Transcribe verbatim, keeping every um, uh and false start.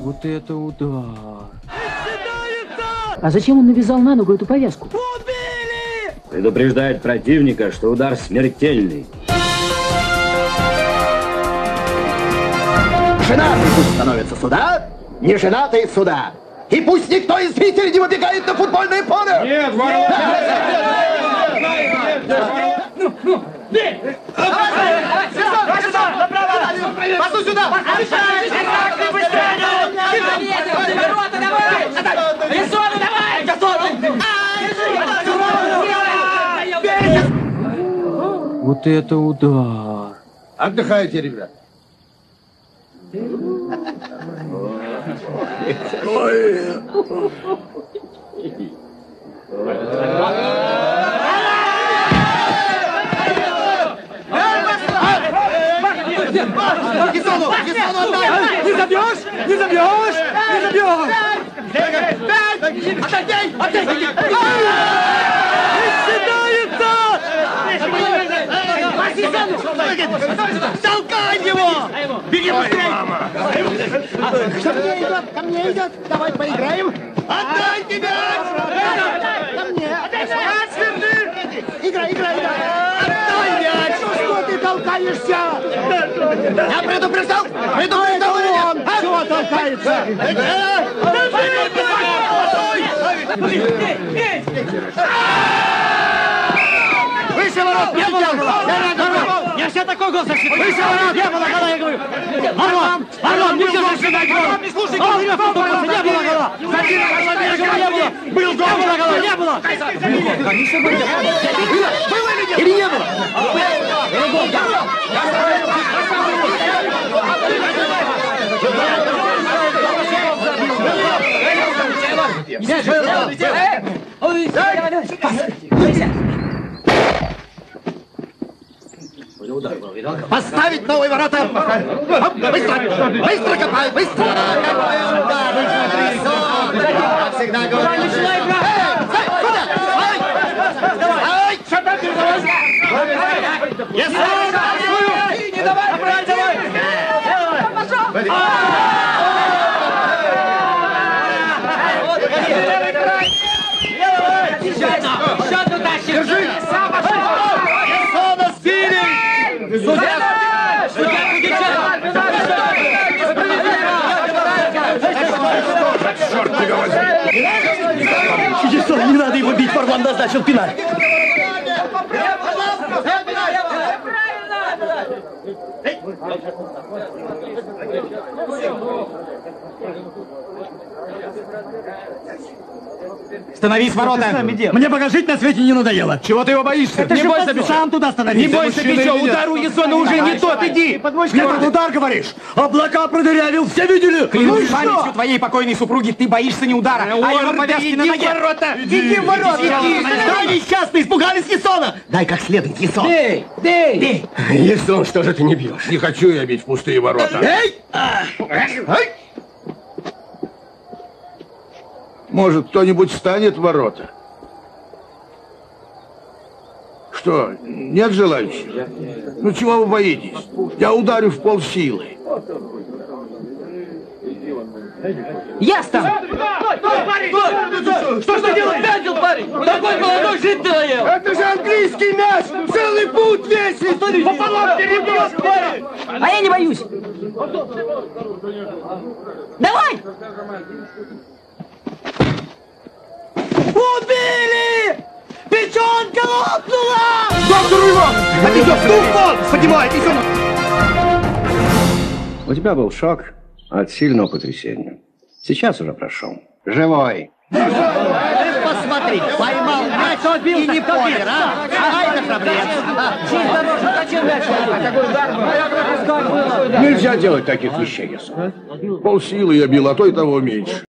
Вот это удар. А зачем он навязал на ногу эту повязку? Убили! Предупреждает противника, что удар смертельный. Женатый пусть становится сюда, не женатый сюда. И пусть никто из зрителей не выбегает на футбольное поле! Нет, ворот! Ну, ну, бей! Пасу сюда! Ворота давай! Лисону давай! Вот это удар. Отдыхайте, ребят. Не забьешь! Не забьешь! Не забьешь! Отойди! Отойди! Толкай его! Беги быстрее! Ко мне идет, ко мне идет. Давай поиграем. Отдайте мяч! Ко мне. Играй, играй, играй. Отдай мяч! Что ты толкаешься? Я предупреждал! Предупреждал меня! Он чего толкается? Выше ворот! Не было! Я все такой гол зашиб! Выше ворот! Не было гола, я говорю! Орлон! Орлон, не все зашибать гол! Не слушай, гол! Не было гола! Забил, не было! Был гол! Не было гола! Не было! Конечно, было! Было или не было? Поставить новые ворота! Быстро! Быстро копай! Быстро! Какой удар! Всегда говорю! Начинай играть! Куда? Ай! Если... Не давай! Давай! Давай! Еще туда! Держи! Судья! Судья, Черт тебя возьми! Ясон, не надо его бить, Варлам назначил пеналь. Становись, ворота! Мне пока жить на свете не надоело. Чего ты его боишься? Это не бойся, Бича, сам туда становись. Не бойся, Бича, удар у Ясона уже не тот, иди! Этот удар, говоришь? Облака продырявил, все видели? Клянусь памятью твоей покойной супруги, ты боишься не удара, а его повязки на ноге. Иди в ворота! Да, несчастные, испугались Ясона! Дай как следует, Ясон! Бей! Бей! Бей! Ясон, что же ты не бьешь? Не хочу я бить в пустые ворота. Эй! Ай! Может, кто-нибудь встанет в ворота? Что, нет желающих? Ну, чего вы боитесь? Я ударю в полсилы. Я стану! Что ж ты делаешь? Дятел, парень! Такой молодой жить надоел! Это же английский мяч! Целый путь весит! Пополам перебьешь, парень! А я не боюсь! Давай! Убили! Печенка лопнула! Доктор Иван! Отнесет стул! Поднимайтесь! У тебя был шок от сильного потрясения. Сейчас уже прошел. Живой. Посмотри, поймал мяч и не помер, а? Ай, да храбрец! Честь дороже, зачем мяч? Нельзя делать таких вещей, Ясон. Полсилы я бил, а то и того меньше.